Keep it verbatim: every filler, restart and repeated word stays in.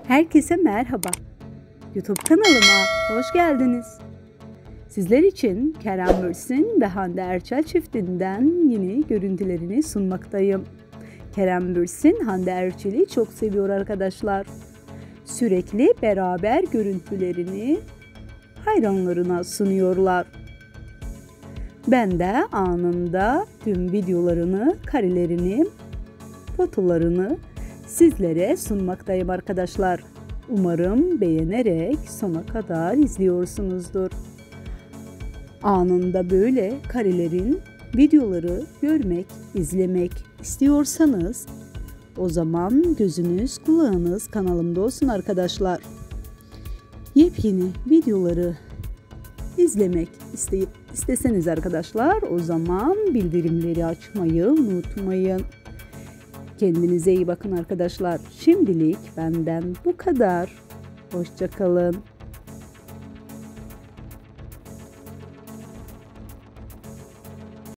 Herkese merhaba. YouTube kanalıma hoş geldiniz. Sizler için Kerem Bürsin ve Hande Erçel çiftinden yeni görüntülerini sunmaktayım. Kerem Bürsin, Hande Erçel'i çok seviyor arkadaşlar. Sürekli beraber görüntülerini hayranlarına sunuyorlar. Ben de anında tüm videolarını, karelerini, fotolarını sizlere sunmaktayım arkadaşlar. Umarım beğenerek sona kadar izliyorsunuzdur. Anında böyle karelerin videoları görmek, izlemek istiyorsanız o zaman gözünüz, kulağınız kanalımda olsun arkadaşlar. Yepyeni videoları izlemek isteyip isteseniz arkadaşlar o zaman bildirimleri açmayı unutmayın. Kendinize iyi bakın arkadaşlar. Şimdilik benden bu kadar. Hoşça kalın.